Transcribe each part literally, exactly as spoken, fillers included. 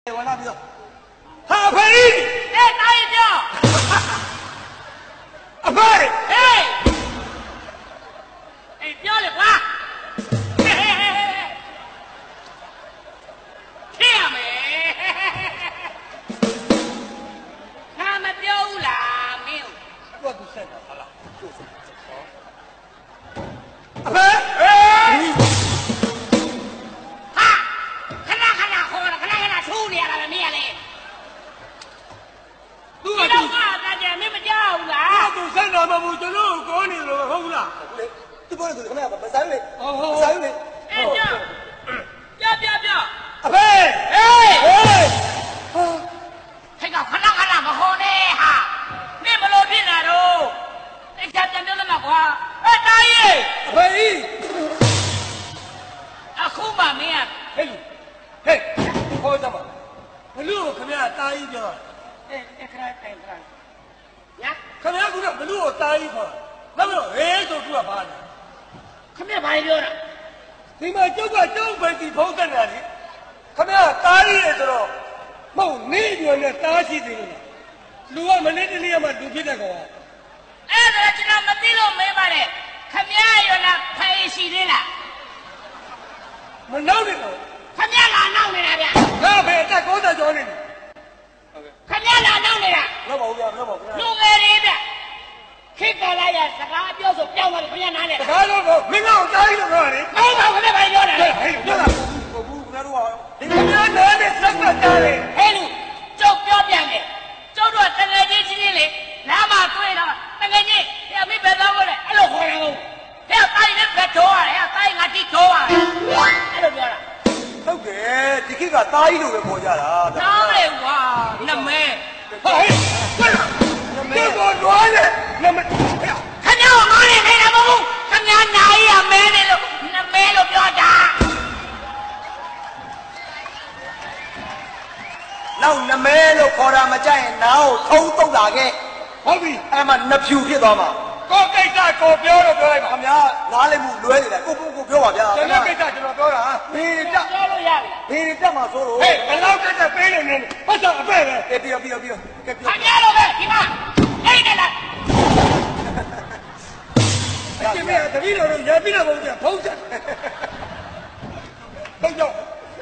我那边，阿飞， 哎，打一架， 阿飞， 哎，哎，表里瓜，嘿嘿嘿嘿嘿，听没？他们丢了没有？ 我都晒到他了，就是阿飞，哎， 哈，看那看那好了，看那看那臭脸了没嘞？你都话大家没没叫啦？ 我都晒到嘛，我就老搞你了，好啦。 这帮人都是什么样？不三位， 哦三位。 哎，叫，表表表， 阿飞， 哎哎， 这个看那看那么好呢哈，你们老pin来喽？你家讲的那么话，哎，大爷， 阿飞， 啊，哭嘛没啊？ 嘿，嘿，好什么？我路肯定答应着。 哎哎，看来看来，呀， ခင်ဗျားကဘလို့တားကြီးခေါ်နောက်တော့ဟဲဆိုသူကပါလဲ看没把你表了？ ဒီမှာကျုပ်ကကျုပ်ပဲဒီဖုံးတက်နေတာလေခင်ဗျားတားကြီးလေဆိုတော့မဟုတ်နေညွန်နဲ့တားရှိသေးလို့လူကမနေ့တနေ့မှလူဖြစ်တဲ့ကောင်က哎，这个知道没对了没把嘞？看没有那拍戏的啦？ မနောက်နေတော့看没哪闹的啦？ ငါပဲအသက်၉၀ကျော်နေပြီ看没哪闹的啦？ လောက်ပါဦးဗျာလောက်ပါဦးဗျာလူငယ်တွေဗျခေတ်ကလာရစကားပြောဆိုပြောင်းသွားတယ်ခင်ဗျာနားလေတကားတော့မင်းကတော့တားကြီးလို့ပြောတာလေမဟုတ်ပါဘူးခင်ဗျာဘာပြောတာလဲဟဲ့ပြောတာဟုတ်ဘူးခင်ဗျားတို့ကဒီခင်ဗျားနားနဲ့စက်ပတ်တားလေဟဲ့လူကျုပ်ပြောပြန်တယ်ကျုပ်တို့တငယ်ချင်းချင်းချင်းလေနားမှာတွေ့တော့တငယ်ချင်းဟဲ့မိဘသားကိုလေအဲ့လိုခေါ်တာကိုဟဲ့တိုင်းနဲ့ဘက်ထိုးရတယ်ဟဲ့တိုင်းငါတိထိုးရတယ်အဲ့လိုပြောတာဟုတ်တယ်ဒီခေတ်ကတားကြီးလို့ပဲခေါ်ကြတာနားလေကွာနမဲဟာဟဲ့တွေ့လားနမဲဘောတွားနေနမဲဟဲ့ခင်ဗျားကမားနေနေတာမဟုတ်ဘူးခင်ဗျားနားရမဲနေလို့နမဲလို့ပြောတာနောက်နမဲလို့ခေါ်တာမကြိုက်ရင်နားကိုထုံးတုတ်လာခဲ့ဟုတ်ပြီအဲ့မှာနှဖြူဖြစ်သွားမှာကိုကိစ္စကိုပြောတော့ပြောလိုက်ပါခင်ဗျားနားလည်းမှုလွဲနေတယ်ကိုပုံကိုပြောပါဗျာကျွန်တော်ကိစ္စကျွန်တော်ပြောတာဘေးတက်ပြောလို့ရပြီဘေးတက်မှာဆိုလို့ဟဲ့ဘယ်လောက်တက်တက်ပေးနေနေပတ်စံအပဲ့ပဲကဲပြောပြောပြောကဲပြောခင်ဗျားတို့ပဲဒီမှာအိတ်နေလားဒီမေတပည့်တော်တို့ရပြီးတော့ဘုရားဖုံးချက်ဘုရား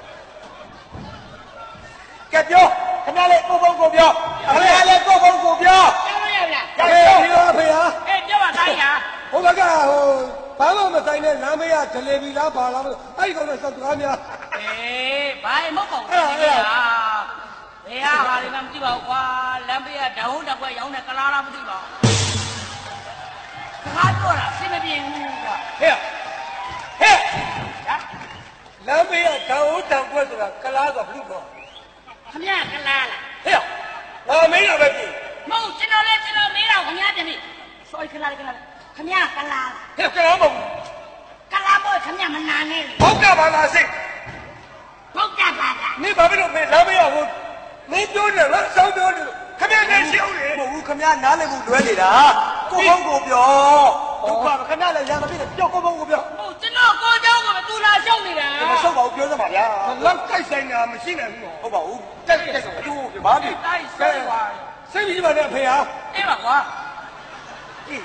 ကဲပြောခင်ဗျားလည်းကိုပုံကိုပြောခင်ဗျားလည်းကိုပုံကိုပြောပြောလို့ရပြီလားကဲဒီတော့ဖေဟာအေးပြောပါတိုင်းဟာဟိုဘကဟိုဘာမှမဆိုင်တဲ့လမ်းမေးရဂျလေဘီလားပါလားအဲ့ဒီကောင်နဲ့စောက်တကားများအေးဘာမဟုတ်ပါဘူးခင်ဗျာဘယ်ဟာဟာလည်းမသိပါဘူးကွာလမ်းပေးကဓာတ်တက်ွက်ရောင်းတဲ့ကလားလားမသိပါဘူးခါတော့လားစိတ်မပြေဘူးကွာဟဲ့ဟဲ့ဟာလမ်းမေးရဓာတ်ဟုတ်တံကွက်ဆိုတာကလားကဘလို့တော့ခင်ဗျာကလားလားဟဲ့ငါမေးရပဲပြီမဟုတ်ကျွန်တော်လည်းကျွန်တော်မေးတော့ခင်ဗျာပြန်ပြီ sorry ခလားခလားခင်ဗျာကလားလားဟဲ့ကလားမဟုတ်ကလားမို့ခင်ဗျာမနာနဲ့လေဘုတ်ကဘာသာစိတ်ဘုတ်ကပါလားနေဘာဖြစ်လို့မေးလမ်းမေးရဟိုနေပြောတယ်လားစောင်းပြောတယ်ခမည်းနဲ့ရှင်းဦးလေမဟုတ်ဘူးခင်ဗျားနားလည်းမှုလွဲနေတာကိုပုံကိုပြောဒုက္ခပဲခင်ဗျားလည်းရံမဖြစ်နဲ့ပြောကိုပုံကိုပြောဟုတ်ကျွန်တော်ကိုเจ้าကိုပဲသူလာရှုပ်နေတာမဆုတ်ပါဘူးပြောစမ်းပါဗျာလောက်ကြိုက်ဆိုင်တာမရှိနိုင်ဘူးဟုတ်ပါဘူးတက်တက်ဆိုအကျိုးပြပါပြီတိုင်းဆွဲသွားစိတ်ကြီးပါနဲ့အဖေဟာအေးပါကွာအေး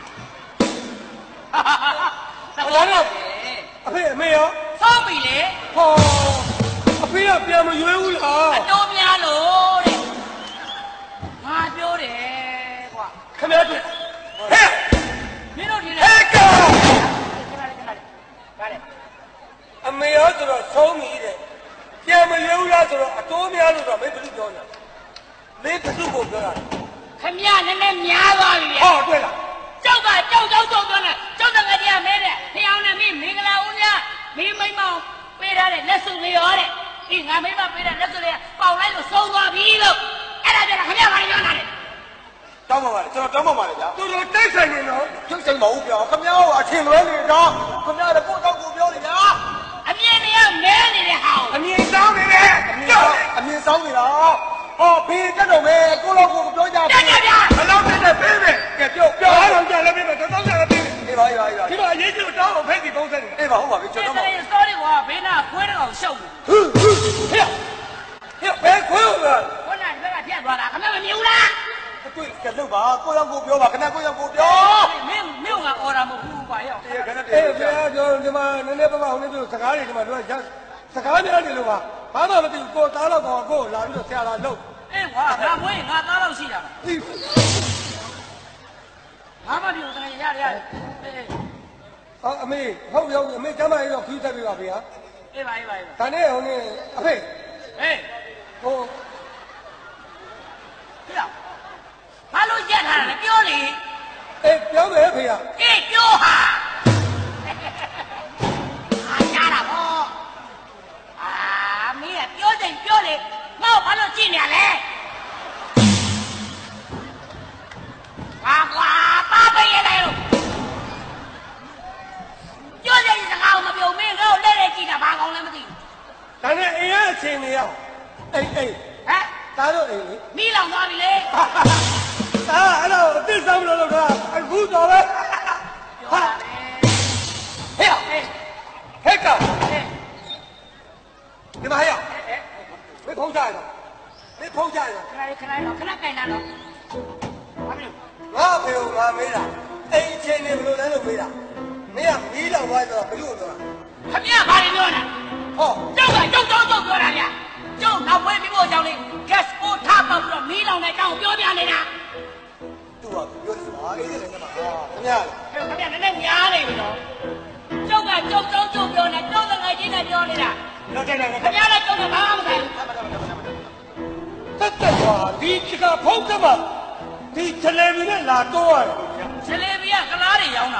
သဘောတော့အဖေအမေရောသုံးပြီလေဟောအဖေကပြန်မရွေးဘူးလားအတိုးများလို့တဲ့ငါပြောတယ်ကွာခမည်းတွေ့ဟဲ့မင်းတို့ဒီလေဟဲ့ကောင်ခဏလေးခဏလေးဗါလေအမေရောဆိုတော့ဆုံးပြီတဲ့ပြန်မရွေးဘူးလားဆိုတော့အတိုးများလို့တော့မင်းဘယ်လိုပြောညာမင်းဘယ်သူ့ကိုပြောတာခမရနည်းနည်းများသွားပြီလေဟောတွေ့လားကျောက်ကကြောက်ကြောက်ကြောက်သွားနေကျောက်တကကြီးကမဲတဲ့ဖျောင်းနဲ့မင်းမင်္ဂလာဦးများမင်းမိမ့်မောင်ပေးထားတဲ့လက်စုလေးရောတဲ့ဒီငါမိမပေးတဲ့လက်စုလေးကပေါင်လိုက်လို့ဆုံးသွားပြီလို့အဲ့ဒါကြတော့ခမရဘာပြောတာလဲတောင်းပါပါလေကျွန်တော်တောင်းပါပါလေဗျာသူတို့တိုက်ဆိုင်နေတော့ကျုပ်စိတ်မဟုတ်ပြောခင်ဗျားကိုအထင်လွဲနေတော့ခင်ဗျားလည်းကိုတောင်းကိုပြောနေဗျာအမြင်တွေကမဲနေတဲ့ဟာအမြင်ဆောင်နေတယ်အမြင်အမြင်ဆောင်နေတာဟောဘေးတက်တော့မယ်ကိုလောက်ကိုပြောကြတက်ကြဗျာဘယ်တော့တက်တက်ပေးမယ်ကဲပြောပြောအောင်ကြလည်းပေးမယ်တော့တော့ကြလည်းပေးမယ်အေးပါအေးပါအေးပါဒီမှာအရေးကြီးတောင်းအောင်ဖိတ်ပြီးပုံစံနေအေးပါဟုတ်ပါပြီကျွန်ကျွန်တော်တော်တော့ sorry ကွာဘေးနာခွဲတော့ရှောက်ဘူးဟဲ့ဟဲ့ဘယ်ခွေးတွေ့ကလုတ်ပါကိုရောက်ကိုပြောပါခဏကိုရောက်ကိုပြောမင်းမင်းကအော်တာမဟုတ်ဘူးကွာရောက်အေးခဏတည်းအေးဘုရားပြောဒီမှာနည်းနည်းပါးပါးဟိုနေ့ပြောစကားတွေဒီမှာတို့ကစကားများနေလို့ပါဘာမှမသိဘူးကိုသားတော့ကောင်ကိုလာပြီးတော့ဆရာလာလို့အေးကွာငါမွေးငါသားတော့ရှိတာငါမပြောစကားရရရအေးအော်အမေဟုတ်ရောအမေကျမကြီးတော့ခူးတက်ပြီပါဗျာအေးပါအေးပါအေးပါဒါနဲ့ဟိုနေ့အဖေဟေးဟိုပြောဘာလို့ရက်ထားလဲပြောလေအေးပြောမယ်ဖေရအေးပြောဟာအားရတာဗောအာမင်းကပြောတယ်ပြောလေငါ့ဘာလို့ကြည့်နေရလဲဟာကွာပါပေးရလေပြောတယ်စကားမပြောမင်းငါ့ကိုလဲလဲကြည့်တာဘာကောင်းလဲမသိဘူးဒါနဲ့အိမ်ရဲ့အချိန်တွေရောက်အေးအေးဟမ်သားတို့အိမ်လေမီးလောင်သွားပြီလေအာအဲ့တော့အစ်ဆောင်လို့လို့တော့အခုတော့ပဲပြောတာလေဟဲ့ဟေးဟဲ့ကောင်ဟေးဒီမှာဟဲ့ရောက်မဖုံးကြရတော့မဖုံးကြရတော့ခဏလေးခဏလေးတော့ခဏကြိုင်တာတော့ဘာဖြစ်လို့ငါဖေကိုငါမေးတာအိမ်ချင်းနေဘယ်လိုလဲလို့မေးတာမင်းကမီးလောင်သွားဆိုတော့ဘယ်လိုပြောတာခမရဘာတွေပြောနေတာဟောကျုပ်ကကျုပ်တော့ကျုပ်ပြောတာဗျကျုပ်နောက်ဝဲပြီးဖို့ကြောင့်လေ gas ပို့ထားပါပြီးတော့မီးလောင်တဲ့အကြောင်းပြောပြနေတာသူ့ဟာပြောတယ်ပါအေးတယ်နဲ့မှာဟာခင်ဗျာဟဲ့ခမရနည်းနည်းများနေပြီနော်ကျုပ်ကကျုပ်တော့ကျုပ်ပြောနေကျုပ်ကငယ်ချင်းနဲ့ပြောနေတာတော့တဲ့နဲ့ခမရလည်းကျုပ်ကဘာမှမဆိုင်တက်တက်သွားဒီချကဖုံးကမှာဒီထလေမီနဲ့လာတော့ရတယ်ဂျလေဘီကကလားတွေရောင်းတာ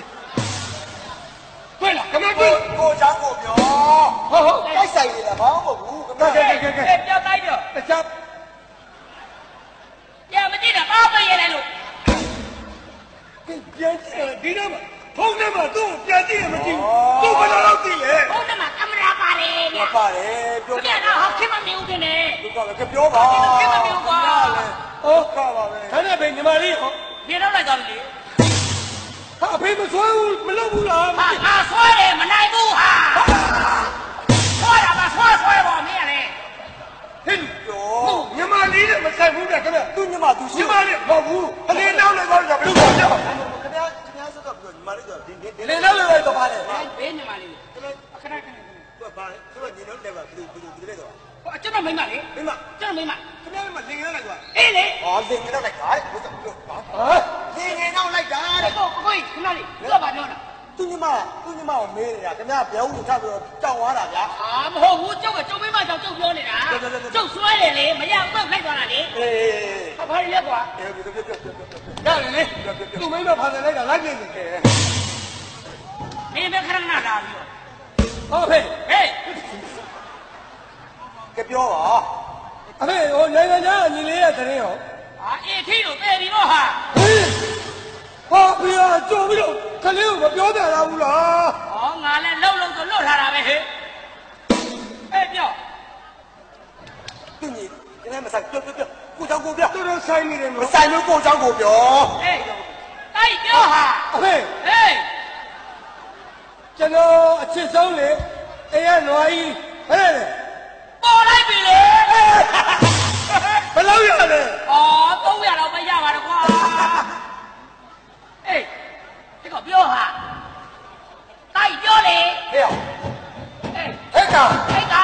တွေ့လားခင်ဗျာတွေ့ကိုချောင်းကိုပြောဟုတ်ဟုတ်တိုက်ဆိုင်နေတာဘာမှမဟုတ်ဘူးခဏကဲကဲကဲကဲပြပြောတိုက်ပြောတခြားပြမကြည့်တာဘာပဲရလဲလို့ပြန်ကြည့်ဒီတော့ဖုံးထဲမှာသူ့ပြန်ကြည့်ရမကြည့်သူ့ဘယ်လိုလုပ်ကြည့်လဲဘုန်းတော်မှာကင်မရာပါတယ်ဗျမပါတယ်ပြောခမရတော့ဟောခင်မမြင်ဦးတင်နေသူကလည်းပြောပါခင်မမြင်ဦးကွာဟုတ်ကပါပဲဒါနဲ့ပဲညီမလေးဟောပြေတော့လိုက်သွားပြီလေဟာအဖေမစွဲဘူးမလုပ်ဘူးလားဟာဟာဆွဲတယ်မနိုင်ဘူးဟာဆွဲတာမဆွဲဆွဲပါမင်းရလေဟဲ့ပြောဟုတ်ညီမလေးနဲ့မဆိုင်ဘူးတဲ့ခင်ဗျသူညမသူညီရှိမလေးမဟုတ်ဘူးအလေးနောက်လည်းသွားကြဘယ်လိုပြောပြခင်ဗျာခင်ဗျာစတော့ပြောညီမလေးဆိုဒီဒီလေနောက်လည်းသွားပါလေဘေးနေမလေးခဏခဏသူကဘာလဲသူကညီတော့တယ်ပါဘယ်လိုဘယ်လိုဘယ်လိုလဲတော့ဟိုကျွန်တော်မိမလေမိမကျွန်တော်မိမခင်ဗျာမလင်ငယ်လိုက်ကွာအေးလေဟောလင်ငယ်တော့လိုက်တာဘုရားပြောပါဟာလင်ငယ်တော့လိုက်တာအဲ့ကိုကိုကြီးခဏလေးသူကဘာပြောတာသူညမသူညမကိုမေးနေတာခင်ဗျာပြောဦးထားပြီးတော့ကြောက်သွားတာဗျာအာမဟုတ်ဘူးကျုပ်ကကျုပ်မိမကြောင့်ကျုပ်ပြောနေတာကျုပ်ဆွဲတယ်လေမရဘူးလိုက်သွားတာလေအေးဟာဘာလဲကွာအေးပြောပြောပြောပြောပြောရတယ်လေသူမင်းတော့ဖန်တယ်လိုက်တာလိုက်နေတယ်မင်းပဲခဏခဏလာပြီးတော့ဟုတ်ဖေဟေးကပြောပါအဖေဟိုနိုင်ငံခြားညီလေးရဲ့တရင်ရောအာအေးထီလို့ပဲပြီတော့ဟာဟေးဟောဖေကကြုံပြီးတော့ကလေးကိုမပြောကြရဘူးလားဟောငါလည်းလှုပ်လှုပ်ဆိုလွတ်ထားတာပဲဟေးအေးပြောသူညီခင်ဗျာမဆိုင်ပြောပြောပြောကိုเจ้าကိုပြောသူတို့ဆိုင်နေတယ်မနော်ဆိုင်လို့ကိုเจ้าကိုပြောအေးတိုက်ပြောဟာအဖေဟေးကျွန်တော်အချစ်ဆုံးလေအိမ်ကနွားကြီးဟဲ့ပေါ်လိုက်ပြီလေဘယ်လောက်ရလဲအော်သုံးရတော့မရပါတော့ကွာအေးဒီကပြောဟာတိုက်ပြောလေဟဲ့အေးဟဲ့ကောင်ဟဲ့က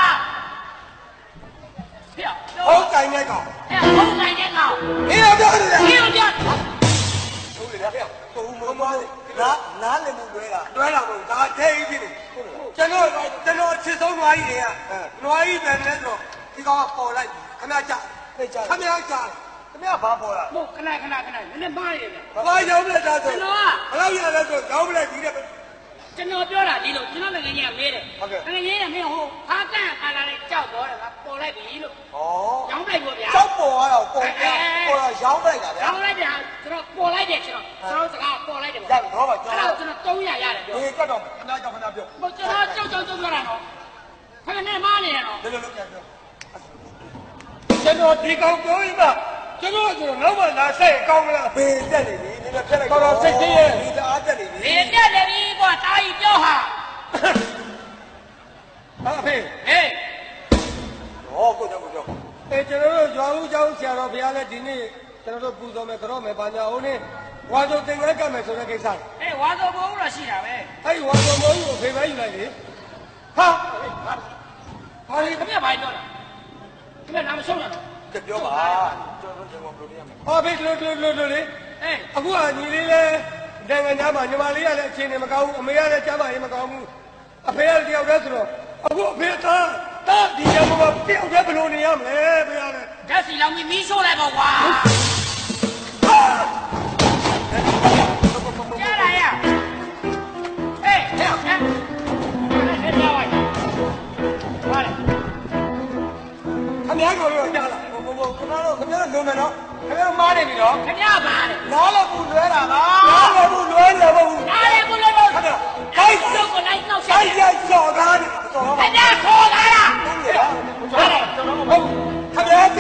ပြောပြောဟုတ်ကင်တဲ့ကောင်အဲ့ဟုတ်နိုင်တဲ့ကောင်အေးတော့ပြောတယ်ဒီလိုပြောဟုတ်လေဟဲ့ကိုမမနာနားလည်းမလွဲတာတွဲလာမို့ဒါထဲကြီးဖြစ်နေကျွန်တော်ကျွန်တော်အချစ်ဆုံးနွားကြီးတွေကနွားကြီးပဲလဲဆိုတော့ဒီကောင်ကပေါ်လိုက်ခဏကြာသိကြခဏကြာခင်ဗျာဘာပေါ်လာမဟုတ်ခဏခဏခဏနည်းနည်းမားနေတယ်ဘာရောက်လဲဒါဆိုကျွန်တော်ကဘယ်လောက်ရလဲဆိုရောင်းမလဲဒီတဲ့ကျွန်တော်ပြောတာဒီလိုကျွန်တော်ငငယ်ကြီးကမေးတယ်ငငယ်ကြီးကမင်းဟိုဖားကန့်ခါလာလေးကြောက်တော့တယ်ကပေါ်လိုက်ပြီလို့ဩရောင်းလိုက်ပေါ့ဗျာကြောက်ပေါ်လာတော့ပေါ်ပြပေါ်လာရောင်းလိုက်တာဗျာရောင်းလိုက်တယ်ကျွန်တော်ပေါ်လိုက်တယ်ကျွန်တော်ကျွန်တော်စကားပေါ်လိုက်တယ်ရပြီတော့ပါကျွန်အဲ့တော်တော့ကျွန်တော်သုံးရရတယ်ပြောဒီကတ်တော့ခဏကြောက်ခဏပြောမကျွန်တော်ကြောက်ကြောက်ကြောက်ပြောတာနော်ခဏနဲ့မားနေတယ်နော်ဒီလိုလိုပြန်ပြောကျွန်တော်ဒီကောင်ပြောရင်မှကျွန်တော်ကျွန်တော်နောက်မှလာဆိုင်ကောင်းမလားဘေးတက်နေပြီနည်းနည်းပြက်လိုက်ဒီတအားတက်နေပြီဒီတက်တယ်ပြီကွာတာကြီးပြောဟာဟာဖေဟေးဟောကိုကြောက်ကိုကြောက်အဲကျွန်တော်တို့ရွာဦးကျောင်းဆရာတော်ဘုရားလည်းဒီနေ့ကျွန်တော်တို့ပူဇော်မယ်ကြောမယ်ဘာညာဦးနဲ့ဝါစုံတင်ငန်းကတ်မယ်ဆိုတဲ့ကိစ္စအေးဝါသောဘုံတော့ရှိတာပဲအဲ့ဒီဝါစုံမိုးကိုဖေးပဲယူလိုက်လေဟာဘာလဲခင်ဗျဘာပြောတာခင်ဗျနာမရှုံးရတော့ကြပြောပါကျွန်တော်တို့ဘယ်လိုလုပ်ရမလဲဟောဘေးလို့လို့လို့လို့လေအေးအခုကညီလေးလဲနိုင်ငံသားမှာညီမလေးကလည်းအခြေအနေမကောင်းဘူးအမေကလည်းကြားမရေးမကောင်းဘူးအဖေကလည်းတယောက်တည်းဆိုတော့အခုအဖေသားတာဒီရမမတယောက်တည်းဘယ်လိုနေရမလဲဖေကလည်းဓာတ်စီလောင်ပြီးမီးရှို့လိုက်ပါကွာကြားလာရအေးဟဲ့ဟဲ့ဟဲ့ကြားဝိုင်းပါလေခမည်းတော်ရောကြားလာဘုံဘုံခဏတော့ခင်ဗျားတို့လုံနေတော့ခင်ဗျားမားနေပြီနော်ခင်ဗျပါလေနားလည်းပူလွဲတာပါနားလည်းဘူးလွဲတယ်မဟုတ်ဘူးအားလည်းဘုလို့လို့ခင်ဗျာဟိုက်စုပ်ကိုလိုက်နှောက်ရှက်အဲ့ရကြော်ကားနေတော်ခင်ဗျခေါ်လာတာဟုတ်ကဲ့ဟုတ်ကျွန်တော်မဟုတ်ခင်ဗျာ